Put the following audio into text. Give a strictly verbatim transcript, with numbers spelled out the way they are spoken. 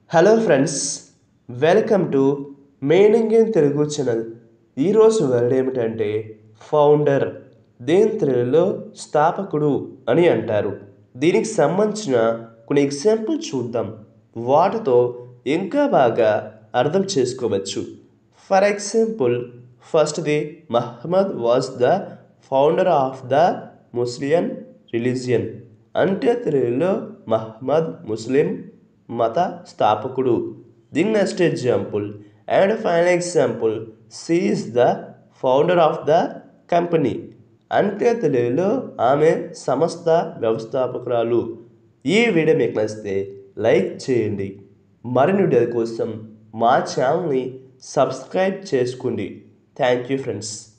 Hello friends, welcome to meaning in Telugu channel. ఈరోజు word ఏమిటంటే founder. దీని తెలుగులో స్థాపకుడు అని అంటారు. దీనికి సంబంధించిన కొన్ని ఎగ్జాంపుల్ చూద్దాం. వాటితో ఇంకా బాగా అర్థం చేసుకోవచ్చు. ఫర్ ఎగ్జాంపుల్, ఫస్ట్ది Muhammad was the founder of the Muslim religion. అంటే తెలుగులో మహమ్మద్ ముస్లిం మత స్థాపకుడు. The next example and final example, she is the founder of the company. అంటే తెలుగులో ఆమె సంస్థ వ్యవస్థాపకురాలు. ఈ వీడియో మీకు నచ్చితే లైక్ చేయండి. మరిన్ని వీడియోల కోసం మా ఛానల్ని సబ్స్క్రైబ్ చేసుకోండి. Thank you friends.